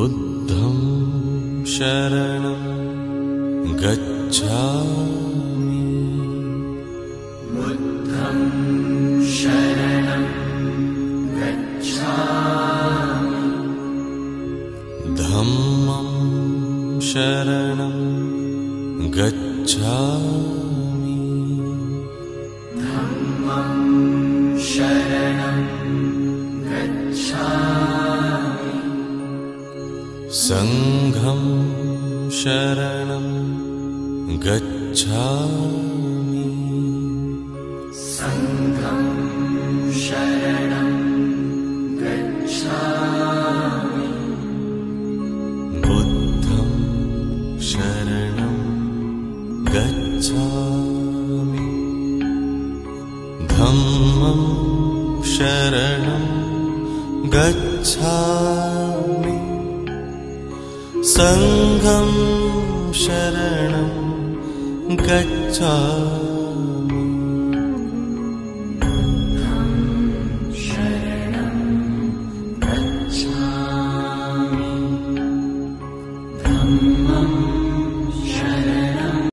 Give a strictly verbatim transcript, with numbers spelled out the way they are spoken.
बुद्धं शरणं गच्छामि बुद्धं शरणं गच्छामि धम्मं शरणं गच्छामि धम्मं शरणं गच्छामि संघं शरणं गच्छामि संघं शरणं गच्छामि बुद्धं शरणं गच्छामि धम्मं शरणं गच्छामि संघं शरणं गच्छामि